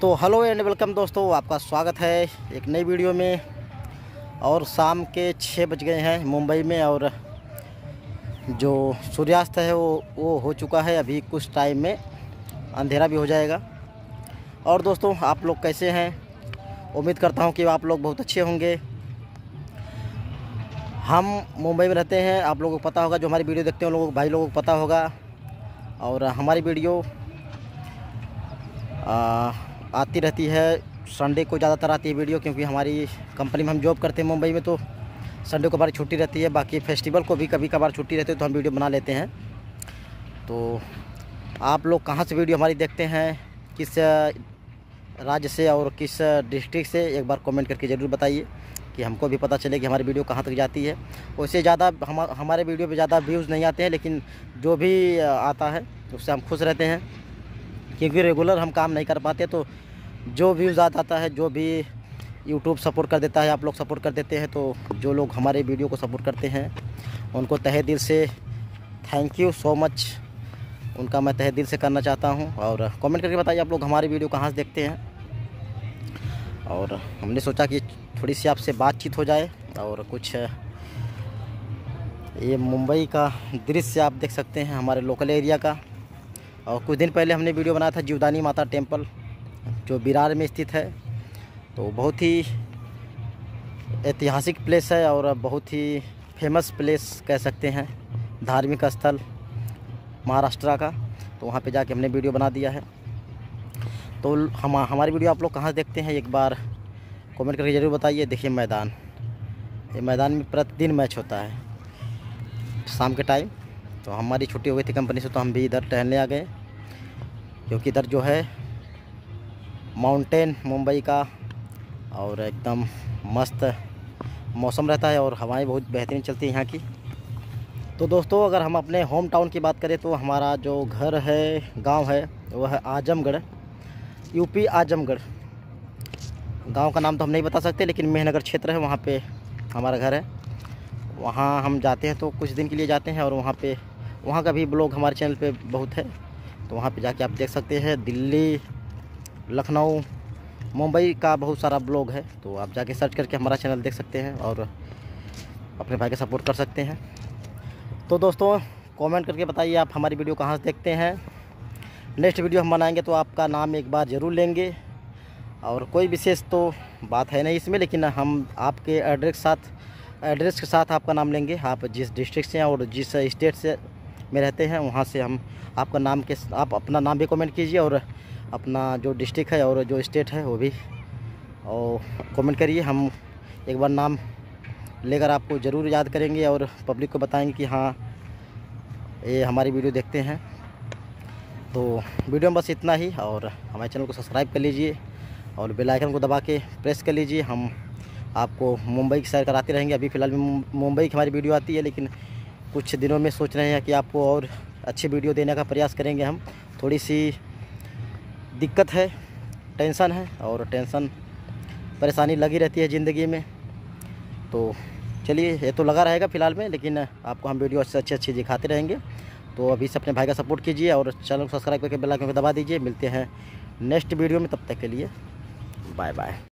तो hello and welcome दोस्तों, आपका स्वागत है एक नई वीडियो में। और शाम के 6 बज गए हैं मुंबई में, और जो सूर्यास्त है वो हो चुका है। अभी कुछ टाइम में अंधेरा भी हो जाएगा। और दोस्तों, आप लोग कैसे हैं? उम्मीद करता हूं कि आप लोग बहुत अच्छे होंगे। हम मुंबई में रहते हैं, आप लोगों को पता होगा। जो हमारी वीडियो देखते हैं उन लोगों भाई लोगों को पता होगा। और हमारी वीडियो आती रहती है, संडे को ज़्यादातर आती है वीडियो, क्योंकि हमारी कंपनी में हम जॉब करते हैं मुंबई में, तो संडे को हमारी छुट्टी रहती है। बाकी फेस्टिवल को भी कभी कभार छुट्टी रहती है तो हम वीडियो बना लेते हैं। तो आप लोग कहाँ से वीडियो हमारी देखते हैं, किस राज्य से और किस डिस्ट्रिक्ट से, एक बार कमेंट करके ज़रूर बताइए कि हमको भी पता चले कि हमारी वीडियो कहाँ तक जाती है। वैसे ज़्यादा हमारे वीडियो पे ज़्यादा व्यूज़ नहीं आते हैं, लेकिन जो भी आता है उससे हम खुश रहते हैं, क्योंकि रेगुलर हम काम नहीं कर पाते। तो जो व्यूज़ आ जाता है, जो भी यूट्यूब सपोर्ट कर देता है, आप लोग सपोर्ट कर देते हैं, तो जो लोग हमारे वीडियो को सपोर्ट करते हैं उनको तहे दिल से थैंक यू सो मच, उनका मैं तहे दिल से करना चाहता हूं। और कमेंट करके बताइए आप लोग हमारी वीडियो कहाँ से देखते हैं। और हमने सोचा कि थोड़ी सी आपसे बातचीत हो जाए। और कुछ ये मुंबई का दृश्य आप देख सकते हैं, हमारे लोकल एरिया का। और कुछ दिन पहले हमने वीडियो बनाया था जीवदानी माता टेम्पल, जो विरार में स्थित है। तो बहुत ही ऐतिहासिक प्लेस है और बहुत ही फेमस प्लेस कह सकते हैं, धार्मिक स्थल महाराष्ट्र का। तो वहाँ पे जाके हमने वीडियो बना दिया है। तो हमारी वीडियो आप लोग कहाँ देखते हैं, एक बार कमेंट करके ज़रूर बताइए। देखिए ये मैदान में प्रतिदिन मैच होता है शाम के टाइम। तो हमारी छुट्टी हो गई थी कंपनी से, तो हम भी इधर टहलने आ गए, क्योंकि इधर जो है माउंटेन मुंबई का, और एकदम मस्त मौसम रहता है और हवाएं बहुत बेहतरीन चलती हैं यहाँ की। तो दोस्तों, अगर हम अपने होम टाउन की बात करें तो हमारा जो घर है, गांव है, वो है आजमगढ़, यूपी आजमगढ़। गांव का नाम तो हम नहीं बता सकते, लेकिन मेहनगर क्षेत्र है, वहाँ पे हमारा घर है। वहाँ हम जाते हैं तो कुछ दिन के लिए जाते हैं, और वहाँ का भी ब्लॉग हमारे चैनल पे बहुत है। तो वहाँ पे जाके आप देख सकते हैं। दिल्ली, लखनऊ, मुंबई का बहुत सारा ब्लॉग है, तो आप जाके सर्च करके हमारा चैनल देख सकते हैं और अपने भाई का सपोर्ट कर सकते हैं। तो दोस्तों, कमेंट करके बताइए आप हमारी वीडियो कहाँ से देखते हैं। नेक्स्ट वीडियो हम बनाएंगे तो आपका नाम एक बार ज़रूर लेंगे। और कोई विशेष तो बात है नहीं इसमें, लेकिन हम आपके एड्रेस के साथ आपका नाम लेंगे। आप जिस डिस्ट्रिक्ट से हैं और जिस स्टेट से में रहते हैं, वहाँ से हम आपका नाम के आप अपना नाम भी कमेंट कीजिए, और अपना जो डिस्ट्रिक्ट है और जो स्टेट है वो भी और कमेंट करिए। हम एक बार नाम लेकर आपको ज़रूर याद करेंगे और पब्लिक को बताएंगे कि हाँ, ये हमारी वीडियो देखते हैं। तो वीडियो में बस इतना ही, और हमारे चैनल को सब्सक्राइब कर लीजिए और बेल आइकन को दबा के प्रेस कर लीजिए। हम आपको मुंबई की सैर कराते रहेंगे। अभी फ़िलहाल में मुंबई की हमारी वीडियो आती है, लेकिन कुछ दिनों में सोच रहे हैं कि आपको और अच्छी वीडियो देने का प्रयास करेंगे हम। थोड़ी सी दिक्कत है, टेंशन है, और टेंशन परेशानी लगी रहती है ज़िंदगी में। तो चलिए, ये तो लगा रहेगा फ़िलहाल में, लेकिन आपको हम वीडियो अच्छी दिखाते रहेंगे। तो अभी से अपने भाई का सपोर्ट कीजिए और चैनल को सब्सक्राइब करके बेल आइकन को दबा दीजिए। मिलते हैं नेक्स्ट वीडियो में, तब तक के लिए बाय बाय।